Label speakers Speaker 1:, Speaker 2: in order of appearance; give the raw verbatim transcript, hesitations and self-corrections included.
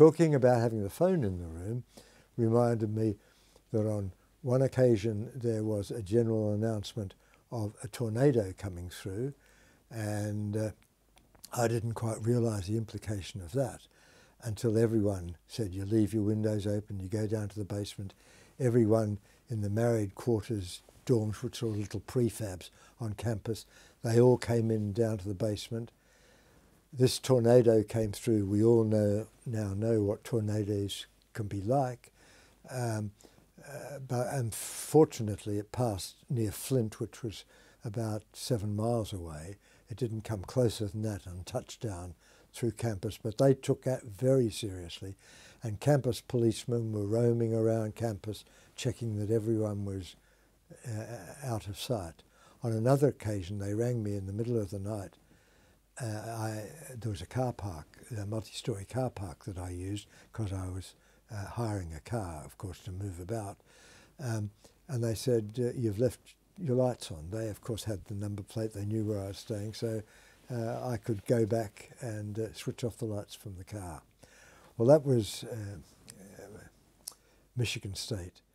Speaker 1: talking about having the phone in the room reminded me that on one occasion there was a general announcement of a tornado coming through, and uh, I didn't quite realise the implication of that until everyone said you leave your windows open, you go down to the basement. Everyone in the married quarters dorms, which are little prefabs on campus, they all came in down to the basement. This tornado came through. We all know now know what tornadoes can be like, um, uh, but unfortunately it passed near Flint, which was about seven miles away. It didn't come closer than that and touch down through campus, but they took that very seriously, and campus policemen were roaming around campus checking that everyone was uh, out of sight. On another occasion they rang me in the middle of the night. Uh, I, there was a car park, a multi-storey car park that I used because I was uh, hiring a car, of course, to move about, um, and they said, uh, you've left your lights on. They of course had the number plate, they knew where I was staying, so Uh, I could go back and uh, switch off the lights from the car. Well, that was uh, uh, Michigan State.